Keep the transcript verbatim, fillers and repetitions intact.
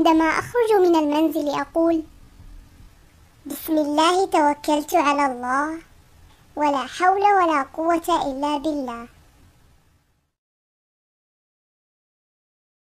عندما أخرج من المنزل أقول: بسم الله توكلت على الله، ولا حول ولا قوة إلا بالله.